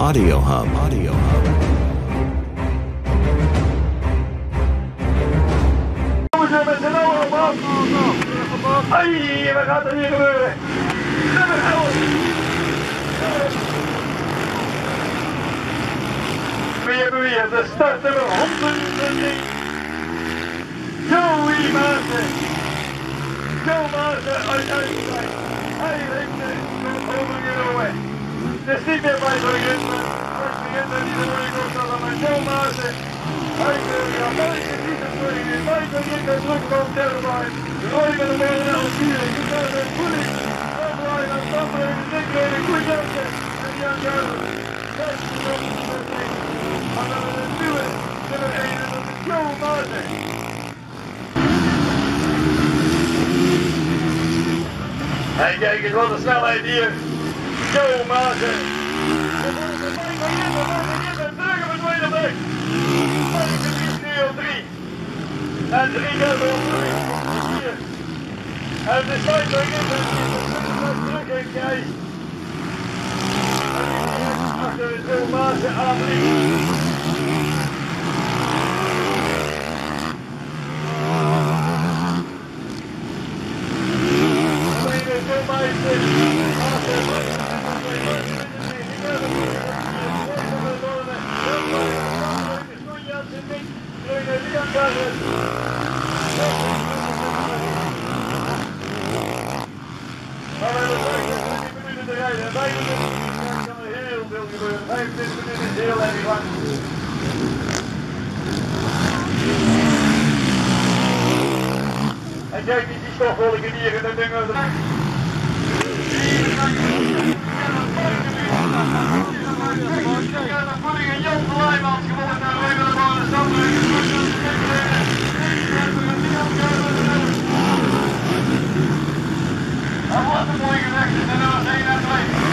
Audio Hub. Met z'n allen op af. Ai, wat gaat er hier gebeuren? Nummer 11. Wie hebben we hier? De startnummer 103. Joey Maassen. Joe Maassen uit Uitgebrei. Hij heeft de overgenomen. Het is niet meer bij de begin. Het begint er niet meer in maar Joe Maassen. Hij wil gaan buiten niet te springen. Michael Jikker terug van Terwijn. Roy met de bal en Algier. Je gaat het goed in. Terwijn aan Stambrug. Dick Reden. Goed Jansen. En Jan Juilen. 16 op de 10. Maar dan hebben we een nieuwe nummer 1 en dat is Joe Maassen. En kijk eens wat een snelheid hier. Joe Maassen. Michael Jikker terug op het tweede plek. 3 en 3 hebben we hier. En de Michael Jikker terug heeft jij. Achter de Joe Maassen aanvliegt. En kijk die stofwolken hier in de dingen. En Jan van Leijmans gewonnen naar Roy met de bal en Stambrug. En wat een mooie gevecht in de nummers 1 en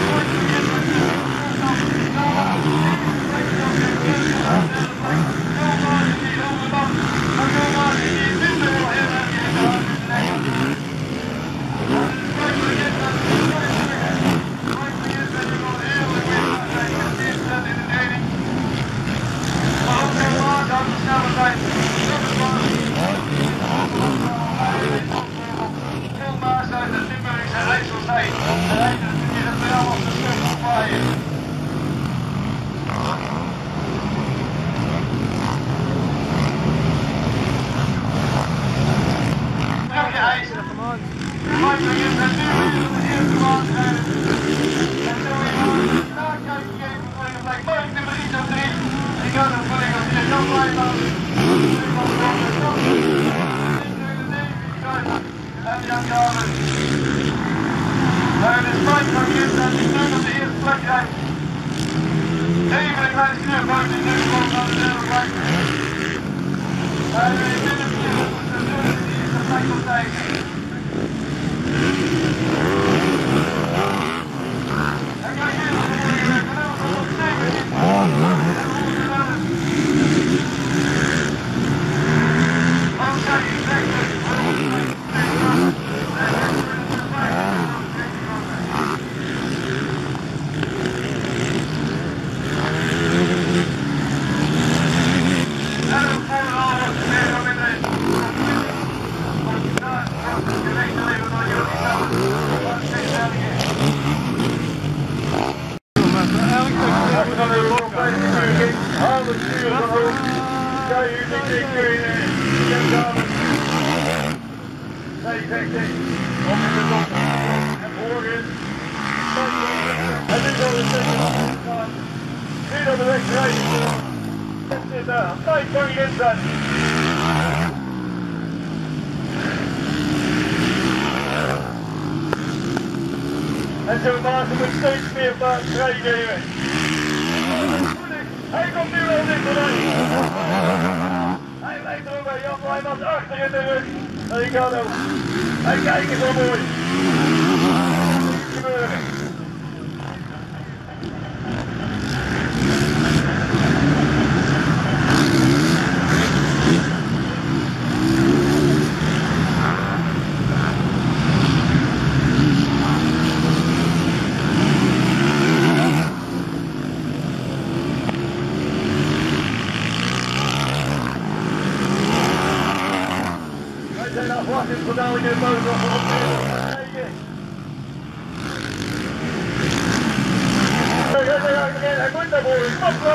En Joe Maassen moet steeds meer paard vrijgeven. Hij komt nu wel dichterbij. Hij lijkt er ook bij Jan Leijmans achter in de rug. En ik kan ook. Hij kijkt het wel mooi. Iets gebeuren. se la fácil con alguien más, no la cuenta por el monstruo.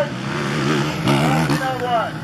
Agua.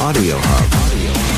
Audio Hub.